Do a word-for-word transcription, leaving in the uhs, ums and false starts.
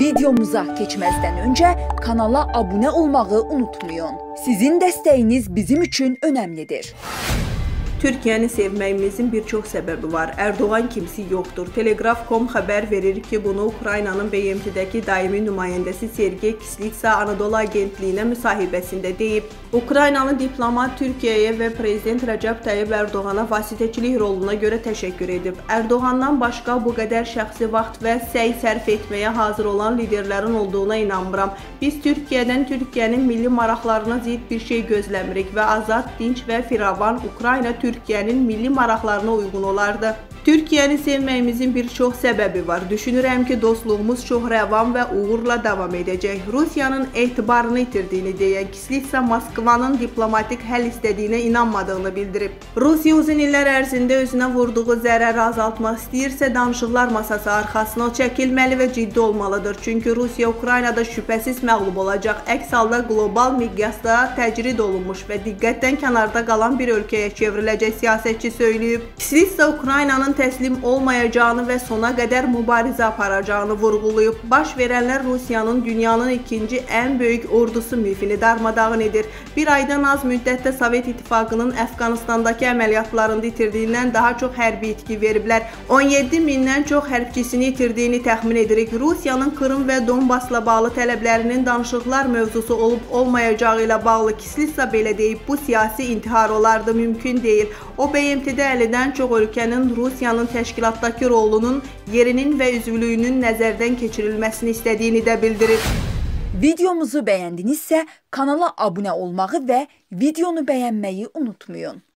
Videomuza keçməzdən öncə kanala abunə olmağı unutmayın. Sizin dəstəyiniz bizim üçün önəmlidir. Türkiyəni sevməyimizin bir çox səbəbi var. Erdoğan kimsi yoxdur. Telegraf nöqtə com xəbər verir ki, bunu Ukraynanın B M T-dəki daimi nümayəndəsi Sergey Kislitsa Anadolu Agentliyinə müsahibəsində deyib. Ukraynalı diplomat Türkiyəyə və Prezident Rəcəb Tayyip Erdoğana vasitəçilik roluna görə təşəkkür edib. Erdoğandan başqa bu qədər şəxsi vaxt və səy sərf etməyə hazır olan liderlərin olduğuna inanmıram. Biz Türkiyədən Türkiyənin milli maraqlarına zid bir şey gözləmirik və azad, dinç və firavan Ukrayna Türkiyənin milli maraqlarına uyğun olardı. Türkiyəni sevməyimizin bir çox səbəbi var. Düşünürəm ki, dostluğumuz çox rəvan və uğurla davam edəcək. Rusiyanın etibarını itirdiyini deyən Kislitsa Moskvanın diplomatik həll istədiyinə inanmadığını bildirib. Rusiya uzun illər ərzində özünə vurduğu zərəri azaltmaq istəyirsə, danışıqlar masası arxasına çəkilməli və ciddi olmalıdır. Çünki Rusiya Ukraynada şübhəsiz məğlub olacaq. Əks halda qlobal miqyasda təcrid olunmuş və diqqətdən kənarda qalan bir ölkəyə çevriləcək siyasətçi söyləyib. Kislitsa Ukraynanın təslim olmayacağını və sona qədər mübarizə aparacağını vurğulayıb. Baş verənlər Rusiyanın dünyanın ikinci ən böyük ordusu mifini darmadağın edir. Bir aydan az müddətdə Sovet İttifaqının Əfqanistandakı əməliyyatlarında itirdiyindən daha çox hərbi itki veriblər. on yeddi mindən çox hərbçisini itirdiyini təxmin edirik. Rusiyanın Krım və Donbasla bağlı tələblərinin danışıqlar mövzusu olub olmayacağı ilə bağlı Kislitsa belə deyib, bu siyasi intihar olardı, mümkün deyil. O B M T-də əllidən çox ölkənin Rusiyanın təşkilatdakı rolunun, yerinin və üzvlüyünün nəzərdən keçirilməsini istədiyini də bildirir. Videomuzu bəyəndinizsə kanala abunə olmağı və videonu bəyənməyi unutmayın.